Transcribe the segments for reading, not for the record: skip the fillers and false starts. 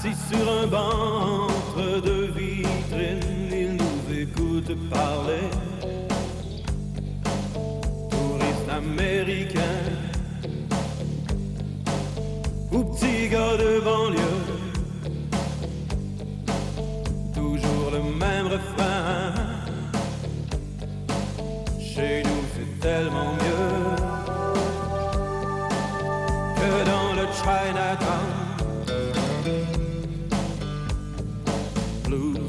Assis sur un banc entre deux vitrines, il nous écoute parler. Touriste américain ou petit gars de banlieue, toujours le même refrain. Chez nous c'est tellement mieux que dans le Chinatown Blues.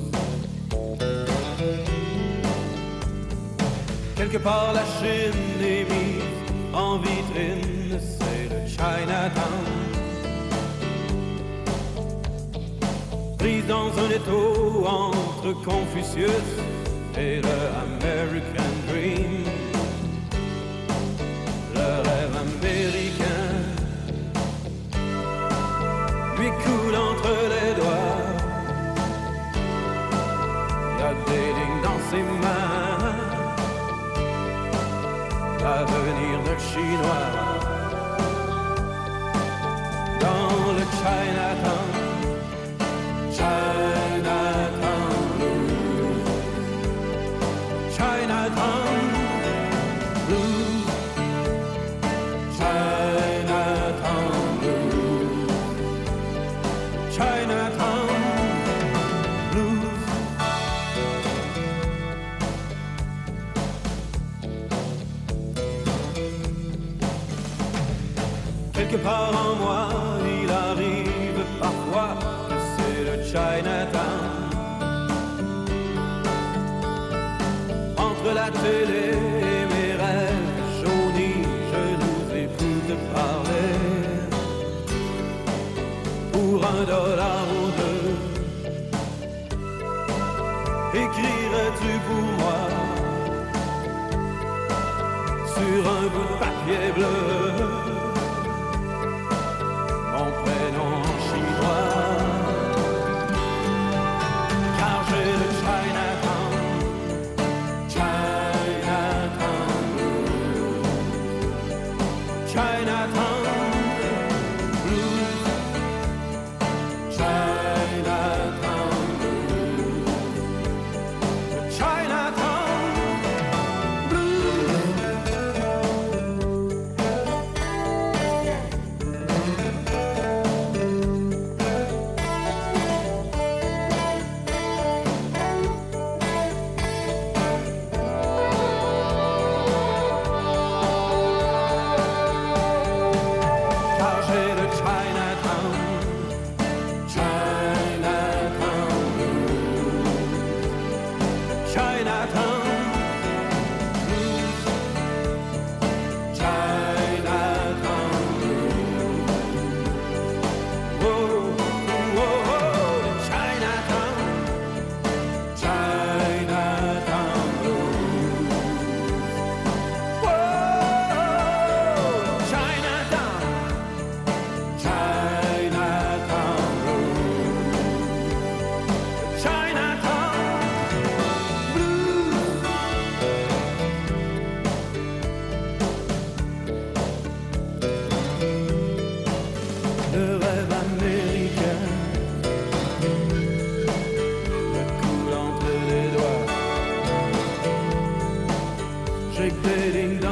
Quelque part la Chine est mise en vitrine, c'est le Chinatown. Prise dans un étau entre Confucius et le American Dream. Le rêve américain lui coule entre les doigts. Il y a des lignes dans ses mains, l'avenir d'un Chinois dans le Chinatown. Chinatown Blues, Chinatown Blues, Chinatown Blues, Chinatown Blues. Quelque part en moi, il arrive parfois que c'est le Chinatown. Entre la télé et mes rêves jaunis, je nous écoute parler. Pour $1 ou deux, écrirais-tu pour moi sur un bout de papier bleu mon prénom en chinois? Car j'ai le Chinatown, Chinatown Blues, Chinatown Blues, Chinatown Blues, Chinatown Blues. Car j'ai le Chinatown, Chinatown Blues, Chinatown Blues, Chinatown Blues. Whoa, whoa, whoa, Chinatown, Chinatown Blues. Whoa, Chinatown, Chinatown Blues, Chinatown Blues. Le rêve américain me coule entre les doigts. J'ai que des lignes